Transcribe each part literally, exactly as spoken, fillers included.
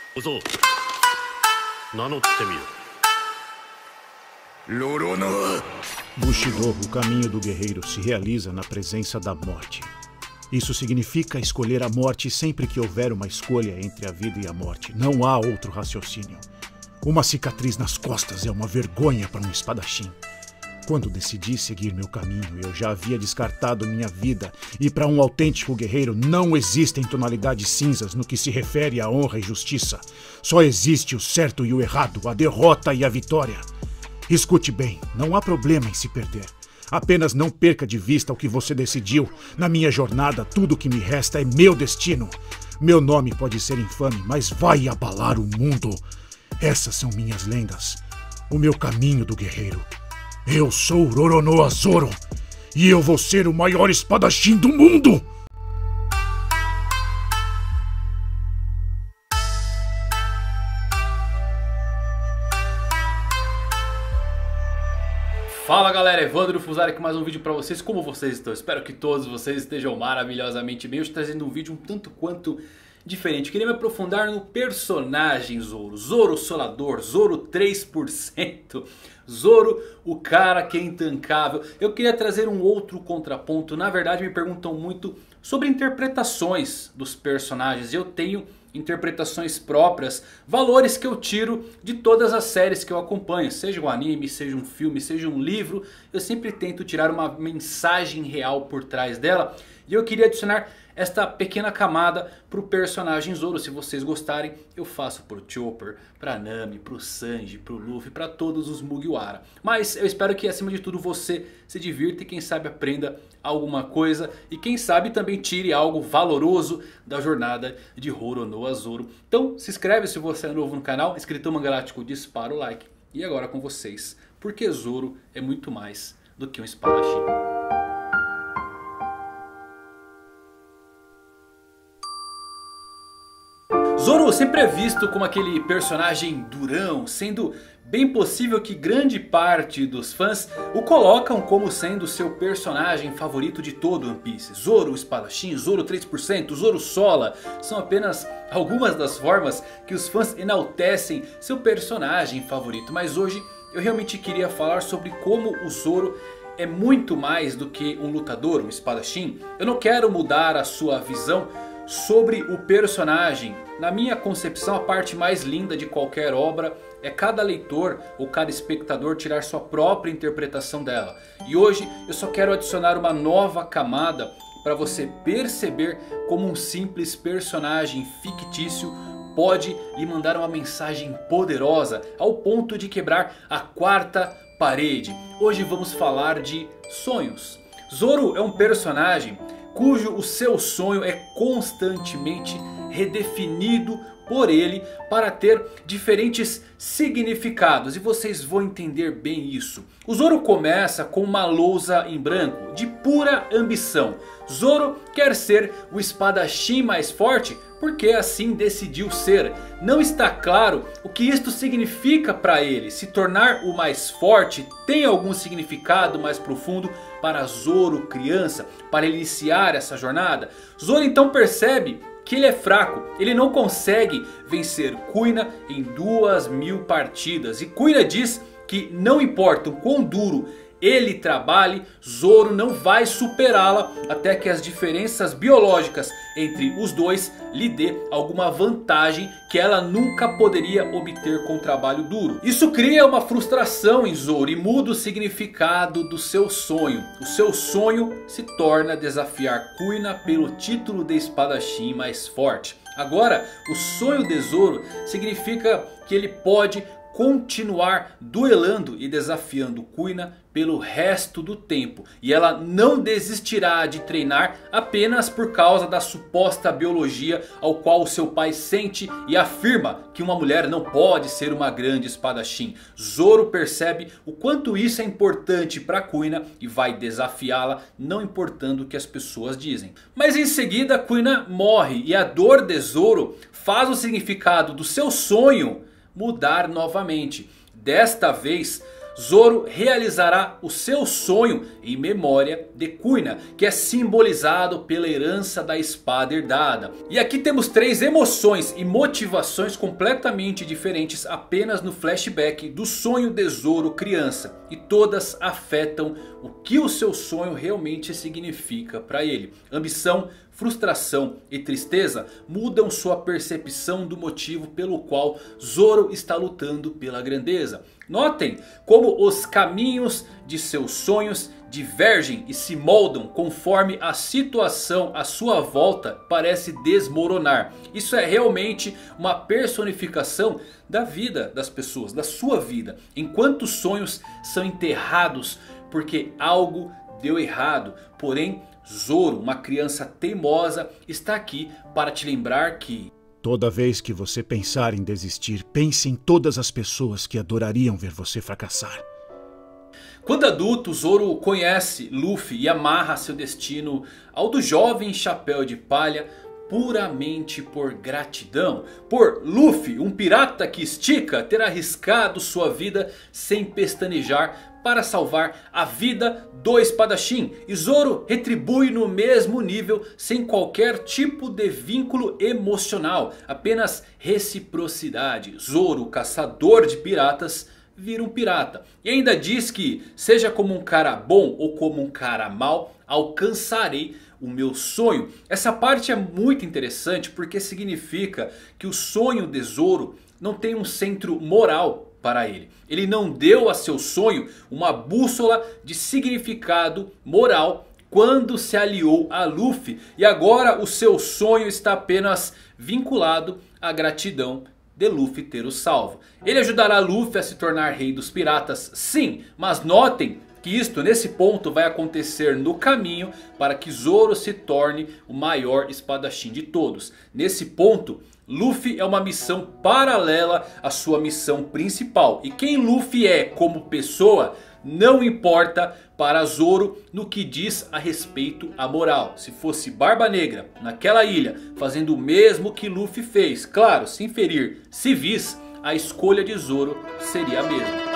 小僧、名乗ってみよ。ロロノア。 Bushido, o caminho do guerreiro se realiza na presença da morte. Isso significa escolher a morte sempre que houver uma escolha entre a vida e a morte. Não há outro raciocínio. Uma cicatriz nas costas é uma vergonha para um espadachim. Quando decidi seguir meu caminho, eu já havia descartado minha vida, e para um autêntico guerreiro não existem tonalidades cinzas no que se refere à honra e justiça. Só existe o certo e o errado, a derrota e a vitória. Escute bem, não há problema em se perder. Apenas não perca de vista o que você decidiu. Na minha jornada, tudo o que me resta é meu destino. Meu nome pode ser infame, mas vai abalar o mundo. Essas são minhas lendas. O meu caminho do guerreiro. Eu sou Roronoa Zoro. E eu vou ser o maior espadachim do mundo! Fala galera, Evandro Fusari com mais um vídeo pra vocês. Como vocês estão? Espero que todos vocês estejam maravilhosamente bem. Hoje trazendo um vídeo um tanto quanto diferente. Queria me aprofundar no personagem Zoro. Zoro Solador, Zoro três por cento. Zoro, o cara que é intancável. Eu queria trazer um outro contraponto. Na verdade me perguntam muito sobre interpretações dos personagens. Eu tenho interpretações próprias, valores que eu tiro de todas as séries que eu acompanho. Seja um anime, seja um filme, seja um livro. Eu sempre tento tirar uma mensagem real por trás dela. E eu queria adicionar esta pequena camada para o personagem Zoro. Se vocês gostarem, eu faço pro Chopper, pra Nami, pro Sanji, pro Luffy, para todos os Mugiwara. Mas eu espero que acima de tudo você se divirta e quem sabe aprenda alguma coisa. E quem sabe também tire algo valoroso da jornada de Roronoa Zoro. Então se inscreve se você é novo no canal. Escritor Mangalático, dispara o like. E agora com vocês, porque Zoro é muito mais do que um espadachim. Zoro sempre é visto como aquele personagem durão, sendo bem possível que grande parte dos fãs o colocam como sendo seu personagem favorito de todo One Piece. Zoro, o espadachim, Zoro três por cento, Zoro Sola são apenas algumas das formas que os fãs enaltecem seu personagem favorito. Mas hoje eu realmente queria falar sobre como o Zoro é muito mais do que um lutador, um espadachim. Eu não quero mudar a sua visão sobre o personagem. Na minha concepção, a parte mais linda de qualquer obra é cada leitor ou cada espectador tirar sua própria interpretação dela. E hoje eu só quero adicionar uma nova camada para você perceber como um simples personagem fictício pode lhe mandar uma mensagem poderosa ao ponto de quebrar a quarta parede. Hoje vamos falar de sonhos. Zoro é um personagem cujo o seu sonho é constantemente redefinido por ele para ter diferentes significados. E vocês vão entender bem isso. O Zoro começa com uma lousa em branco de pura ambição. Zoro quer ser o espadachim mais forte porque assim decidiu ser. Não está claro o que isto significa para ele. Se tornar o mais forte tem algum significado mais profundo para Zoro criança, para iniciar essa jornada? Zoro então percebe que ele é fraco, ele não consegue vencer Kuina em duas mil partidas. E Kuina diz que não importa o quão duro ele trabalhe, Zoro não vai superá-la até que as diferenças biológicas entre os dois lhe dê alguma vantagem que ela nunca poderia obter com trabalho duro. Isso cria uma frustração em Zoro e muda o significado do seu sonho. O seu sonho se torna desafiar Kuina pelo título de espadachim mais forte. Agora o sonho de Zoro significa que ele pode continuar duelando e desafiando Kuina pelo resto do tempo. E ela não desistirá de treinar apenas por causa da suposta biologia ao qual seu pai sente e afirma que uma mulher não pode ser uma grande espadachim. Zoro percebe o quanto isso é importante para Kuina e vai desafiá-la, não importando o que as pessoas dizem. Mas em seguida Kuina morre e a dor de Zoro faz o significado do seu sonho mudar novamente. Desta vez Zoro realizará o seu sonho em memória de Kuina, que é simbolizado pela herança da espada herdada. E aqui temos três emoções e motivações completamente diferentes apenas no flashback do sonho de Zoro criança. E todas afetam o que o seu sonho realmente significa para ele. Ambição, frustração e tristeza mudam sua percepção do motivo pelo qual Zoro está lutando pela grandeza. Notem como os caminhos de seus sonhos divergem e se moldam conforme a situação à sua volta parece desmoronar. Isso é realmente uma personificação da vida das pessoas, da sua vida. Enquanto os sonhos são enterrados porque algo deu errado, porém Zoro, uma criança teimosa, está aqui para te lembrar que... Toda vez que você pensar em desistir, pense em todas as pessoas que adorariam ver você fracassar. Quando adulto, Zoro conhece Luffy e amarra seu destino ao do jovem chapéu de palha puramente por gratidão. Por Luffy, um pirata que estica, ter arriscado sua vida sem pestanejar para salvar a vida do espadachim. E Zoro retribui no mesmo nível sem qualquer tipo de vínculo emocional. Apenas reciprocidade. Zoro, caçador de piratas, vira um pirata. E ainda diz que seja como um cara bom ou como um cara mau, alcançarei o meu sonho. Essa parte é muito interessante porque significa que o sonho de Zoro não tem um centro moral para ele. Ele não deu a seu sonho uma bússola de significado moral quando se aliou a Luffy. E agora o seu sonho está apenas vinculado à gratidão de Luffy ter o salvo. Ele ajudará Luffy a se tornar rei dos piratas, sim, mas notem que isto nesse ponto vai acontecer no caminho para que Zoro se torne o maior espadachim de todos. Nesse ponto, Luffy é uma missão paralela à sua missão principal. E quem Luffy é como pessoa não importa para Zoro no que diz a respeito à moral. Se fosse Barba Negra naquela ilha fazendo o mesmo que Luffy fez, claro, sem ferir civis, a escolha de Zoro seria a mesma.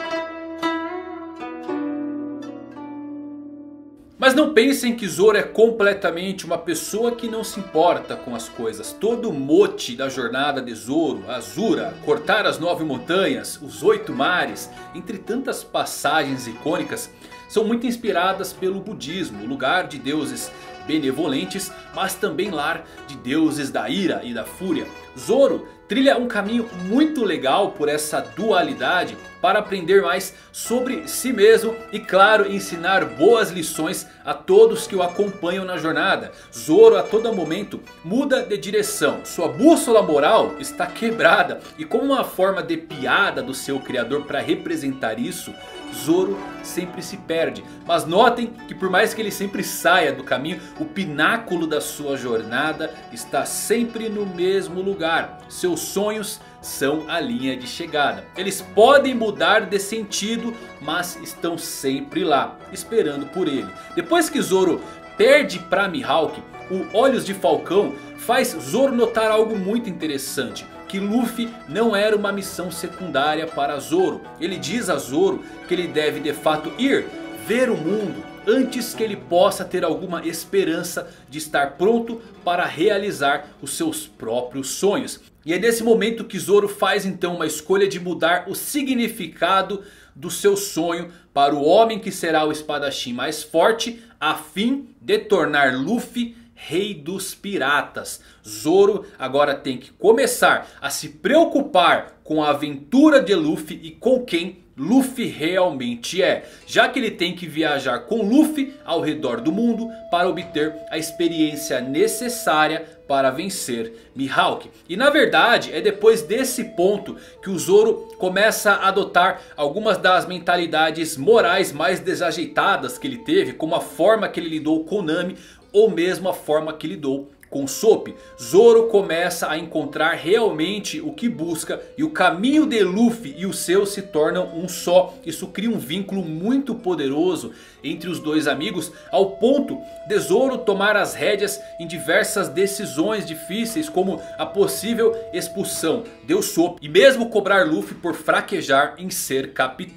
Mas não pensem que Zoro é completamente uma pessoa que não se importa com as coisas. Todo o mote da jornada de Zoro, Azura, cortar as nove montanhas, os oito mares, entre tantas passagens icônicas, são muito inspiradas pelo budismo, lugar de deuses benevolentes, mas também lar de deuses da ira e da fúria. Zoro trilha um caminho muito legal por essa dualidade para aprender mais sobre si mesmo e, claro, ensinar boas lições a todos que o acompanham na jornada. Zoro a todo momento muda de direção, sua bússola moral está quebrada e, como uma forma de piada do seu criador para representar isso, Zoro sempre se perde. Mas notem que por mais que ele sempre saia do caminho, o pináculo da sua jornada está sempre no mesmo lugar. Seus sonhos são a linha de chegada. Eles podem mudar de sentido, mas estão sempre lá, esperando por ele. Depois que Zoro perde para Mihawk, o Olhos de Falcão faz Zoro notar algo muito interessante. Que Luffy não era uma missão secundária para Zoro. Ele diz a Zoro que ele deve de fato ir ver o mundo antes que ele possa ter alguma esperança de estar pronto para realizar os seus próprios sonhos. E é nesse momento que Zoro faz então uma escolha de mudar o significado do seu sonho para o homem que será o espadachim mais forte, a fim de tornar Luffy rei dos piratas. Zoro agora tem que começar a se preocupar com a aventura de Luffy e com quem Luffy realmente é. Já que ele tem que viajar com Luffy ao redor do mundo para obter a experiência necessária para vencer Mihawk. E na verdade é depois desse ponto que o Zoro começa a adotar algumas das mentalidades morais mais desajeitadas que ele teve, como a forma que ele lidou com Nami ou mesmo a forma que lidou com Soap. Zoro começa a encontrar realmente o que busca e o caminho de Luffy e o seu se tornam um só. Isso cria um vínculo muito poderoso entre os dois amigos, ao ponto de Zoro tomar as rédeas em diversas decisões difíceis, como a possível expulsão de Usopp e mesmo cobrar Luffy por fraquejar em ser capitão.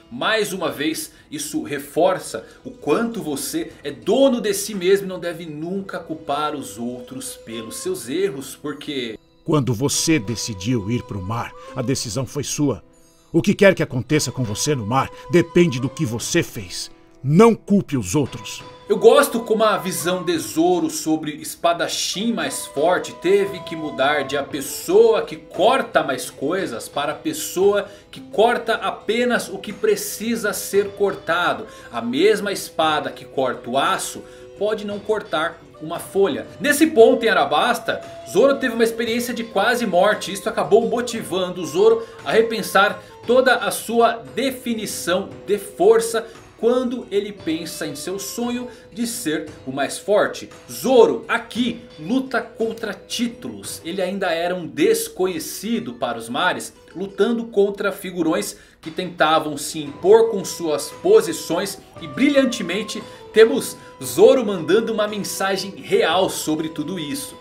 Mais uma vez, isso reforça o quanto você é dono de si mesmo e não deve nunca culpar os outros pelos seus erros, porque... Quando você decidiu ir para o mar, a decisão foi sua. O que quer que aconteça com você no mar depende do que você fez. Não culpe os outros. Eu gosto como a visão de Zoro sobre espadachim mais forte teve que mudar de a pessoa que corta mais coisas para a pessoa que corta apenas o que precisa ser cortado. A mesma espada que corta o aço pode não cortar uma folha. Nesse ponto em Arabasta, Zoro teve uma experiência de quase morte. Isso acabou motivando Zoro a repensar toda a sua definição de força quando ele pensa em seu sonho de ser o mais forte. Zoro aqui luta contra títulos. Ele ainda era um desconhecido para os mares, lutando contra figurões que tentavam se impor com suas posições. E brilhantemente temos Zoro mandando uma mensagem real sobre tudo isso.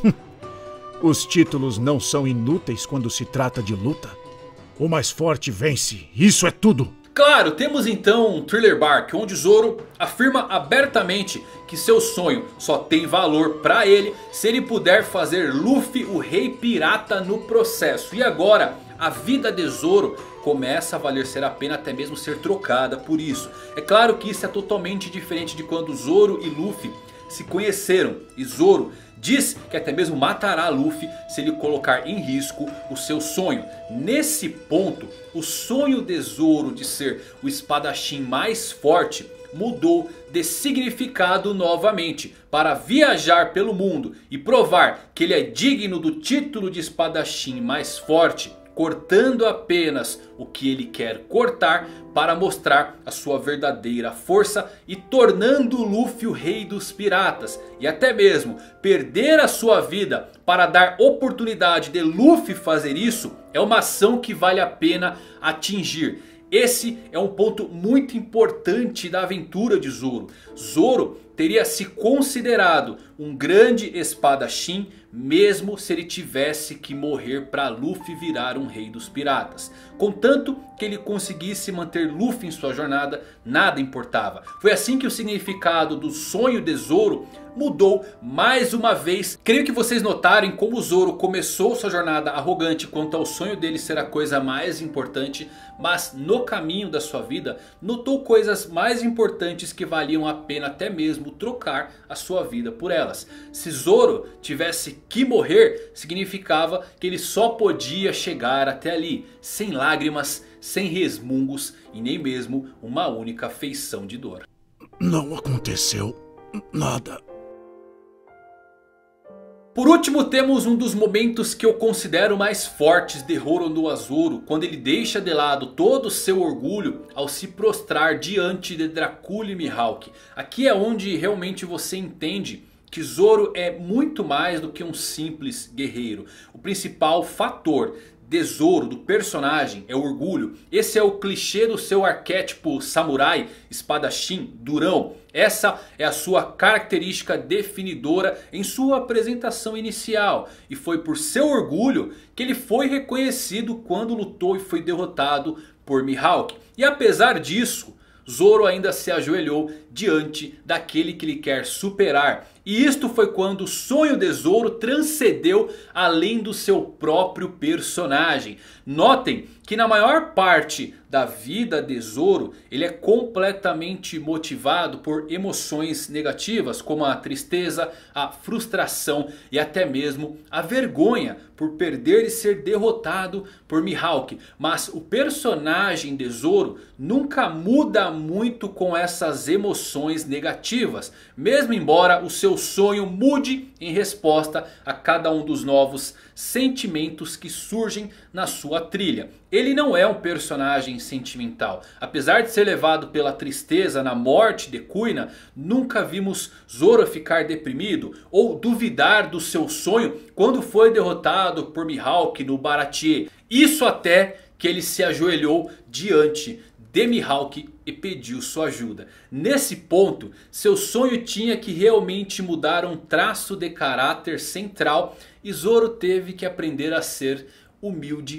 Os títulos não são inúteis quando se trata de luta. O mais forte vence. Isso é tudo. Claro, temos então um Thriller Bark, onde Zoro afirma abertamente que seu sonho só tem valor pra ele se ele puder fazer Luffy o rei pirata no processo. E agora a vida de Zoro começa a valer ser a pena até mesmo ser trocada por isso. É claro que isso é totalmente diferente de quando Zoro e Luffy se conheceram. E Zoro diz que até mesmo matará Luffy se ele colocar em risco o seu sonho. Nesse ponto, o sonho de Zoro de ser o espadachim mais forte mudou de significado novamente. Para viajar pelo mundo e provar que ele é digno do título de espadachim mais forte, cortando apenas o que ele quer cortar para mostrar a sua verdadeira força e tornando Luffy o rei dos piratas. E até mesmo perder a sua vida para dar oportunidade de Luffy fazer isso é uma ação que vale a pena atingir. Esse é um ponto muito importante da aventura de Zoro. Zoro teria se considerado um grande espadachim mesmo se ele tivesse que morrer para Luffy virar um rei dos piratas. Contanto que ele conseguisse manter Luffy em sua jornada, nada importava. Foi assim que o significado do sonho de Zoro mudou mais uma vez. Creio que vocês notarem como Zoro começou sua jornada arrogante quanto ao sonho dele ser a coisa mais importante. Mas no caminho da sua vida notou coisas mais importantes que valiam a pena até mesmo trocar a sua vida por elas. Se Zoro tivesse que morrer, significava que ele só podia chegar até ali, sem lágrimas, sem resmungos e nem mesmo uma única feição de dor. Não aconteceu nada. Por último, temos um dos momentos que eu considero mais fortes de Roronoa Zoro, quando ele deixa de lado todo o seu orgulho ao se prostrar diante de Dracula e Mihawk. Aqui é onde realmente você entende que Zoro é muito mais do que um simples guerreiro. O principal fator de Zoro, do personagem, é o orgulho. Esse é o clichê do seu arquétipo samurai, espadachim, durão. Essa é a sua característica definidora em sua apresentação inicial. E foi por seu orgulho que ele foi reconhecido quando lutou e foi derrotado por Mihawk. E apesar disso, Zoro ainda se ajoelhou diante daquele que ele quer superar. E isto foi quando o sonho de Zoro transcendeu além do seu próprio personagem. Notem que na maior parte da vida de Zoro, ele é completamente motivado por emoções negativas, como a tristeza, a frustração e até mesmo a vergonha por perder e ser derrotado por Mihawk. Mas o personagem de Zoro nunca muda muito com essas emoções negativas, mesmo embora o seu sonho mude em resposta a cada um dos novos sentimentos que surgem na sua trilha. Ele não é um personagem sentimental. Apesar de ser levado pela tristeza na morte de Kuina, nunca vimos Zoro ficar deprimido ou duvidar do seu sonho quando foi derrotado por Mihawk no Baratie. Isso até que ele se ajoelhou diante de Mihawk e pediu sua ajuda. Nesse ponto, seu sonho tinha que realmente mudar um traço de caráter central e Zoro teve que aprender a ser humilde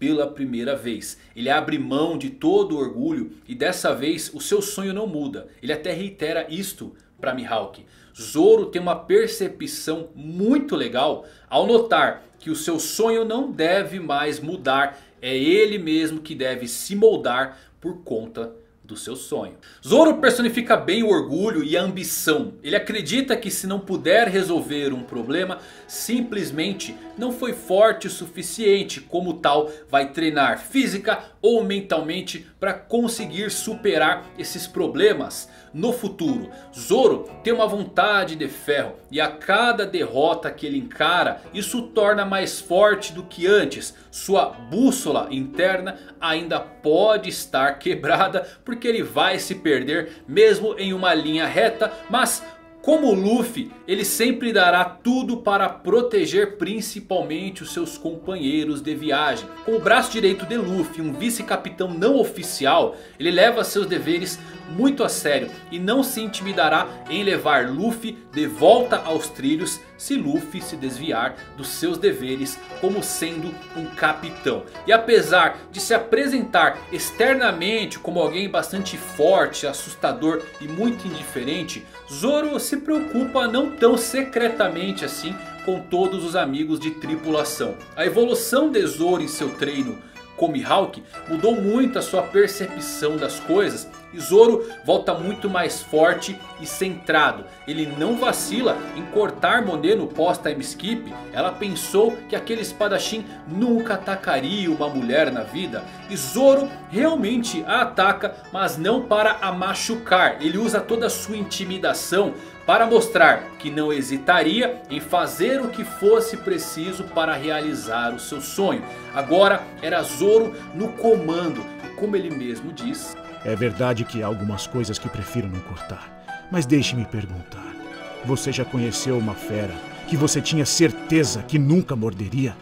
pela primeira vez. Ele abre mão de todo o orgulho e dessa vez o seu sonho não muda. Ele até reitera isto para Mihawk. Zoro tem uma percepção muito legal ao notar que o seu sonho não deve mais mudar. É ele mesmo que deve se moldar por conta do seu sonho. Zoro personifica bem o orgulho e a ambição. Ele acredita que se não puder resolver um problema, simplesmente não foi forte o suficiente. Como tal, vai treinar física ou mentalmente para conseguir superar esses problemas no futuro. Zoro tem uma vontade de ferro e a cada derrota que ele encara, isso o torna mais forte do que antes. Sua bússola interna ainda pode estar quebrada porque ele vai se perder mesmo em uma linha reta, mas como Luffy, ele sempre dará tudo para proteger principalmente os seus companheiros de viagem. Com o braço direito de Luffy, um vice-capitão não oficial, ele leva seus deveres muito a sério e não se intimidará em levar Luffy de volta aos trilhos se Luffy se desviar dos seus deveres como sendo um capitão. E apesar de se apresentar externamente como alguém bastante forte, assustador e muito indiferente, Zoro se preocupa não tão secretamente assim com todos os amigos de tripulação. A evolução de Zoro em seu treino com Mihawk mudou muito a sua percepção das coisas. E Zoro volta muito mais forte e centrado. Ele não vacila em cortar Monet no pós-time skip. Ela pensou que aquele espadachim nunca atacaria uma mulher na vida. E Zoro realmente a ataca, mas não para a machucar. Ele usa toda a sua intimidação para mostrar que não hesitaria em fazer o que fosse preciso para realizar o seu sonho. Agora era Zoro no comando. E como ele mesmo diz... É verdade que há algumas coisas que prefiro não cortar. Mas deixe-me perguntar. Você já conheceu uma fera que você tinha certeza que nunca morderia?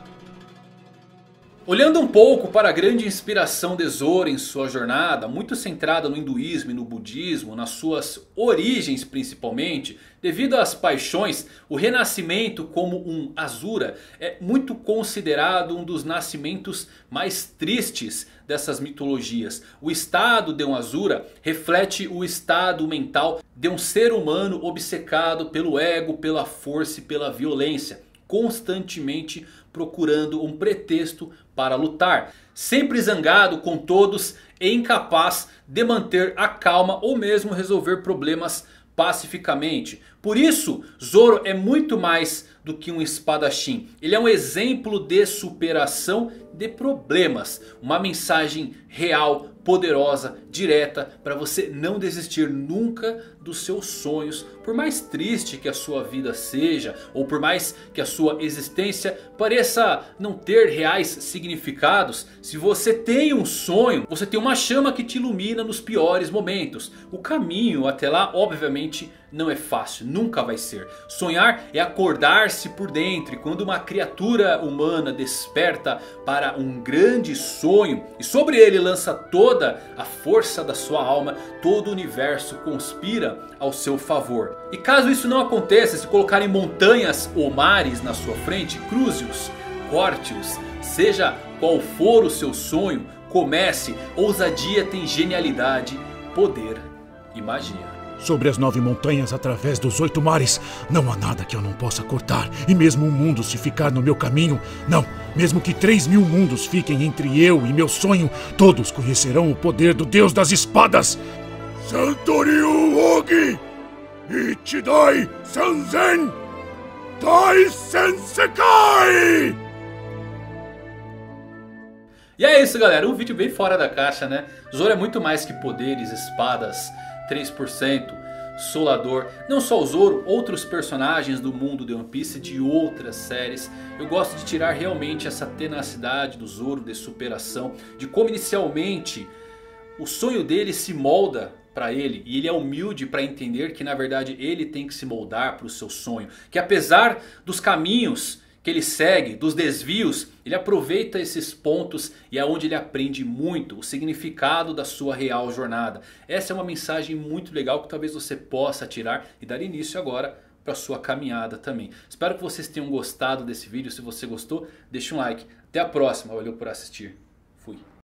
Olhando um pouco para a grande inspiração de Zoro em sua jornada, muito centrada no hinduísmo e no budismo, nas suas origens principalmente, devido às paixões, o renascimento como um Asura é muito considerado um dos nascimentos mais tristes dessas mitologias. O estado de um Asura reflete o estado mental de um ser humano obcecado pelo ego, pela força e pela violência, constantemente procurando um pretexto para lutar, sempre zangado com todos e incapaz de manter a calma ou mesmo resolver problemas pacificamente. Por isso, Zoro é muito mais do que um espadachim. Ele é um exemplo de superação de problemas. Uma mensagem real, poderosa, direta, para você não desistir nunca dos seus sonhos. Por mais triste que a sua vida seja, ou por mais que a sua existência pareça não ter reais significados, se você tem um sonho, você tem uma chama que te ilumina nos piores momentos. O caminho até lá, obviamente, não é fácil, nunca vai ser. Sonhar é acordar-se por dentro. E quando uma criatura humana desperta para um grande sonho e sobre ele lança toda a força da sua alma, todo o universo conspira ao seu favor. E caso isso não aconteça, se colocarem montanhas ou mares na sua frente, cruze-os, corte-os, seja qual for o seu sonho, comece. Ousadia tem genialidade, poder e magia. Sobre as nove montanhas através dos oito mares, não há nada que eu não possa cortar. E mesmo um mundo se ficar no meu caminho, não, mesmo que três mil mundos fiquem entre eu e meu sonho, todos conhecerão o poder do Deus das Espadas. Santoryu Ogi! Ichidai Sanzen! Dai Sensekai! E é isso, galera, um vídeo bem fora da caixa, né? Zoro é muito mais que poderes, espadas, três por cento, Solador. Não só o Zoro, outros personagens do mundo de One Piece, de outras séries. Eu gosto de tirar realmente essa tenacidade do Zoro, de superação, de como inicialmente o sonho dele se molda para ele. E ele é humilde para entender que na verdade ele tem que se moldar para o seu sonho. Que apesar dos caminhos que ele segue, dos desvios, ele aproveita esses pontos e é onde ele aprende muito o significado da sua real jornada. Essa é uma mensagem muito legal que talvez você possa tirar e dar início agora para a sua caminhada também. Espero que vocês tenham gostado desse vídeo. Se você gostou, deixa um like. Até a próxima. Valeu por assistir. Fui.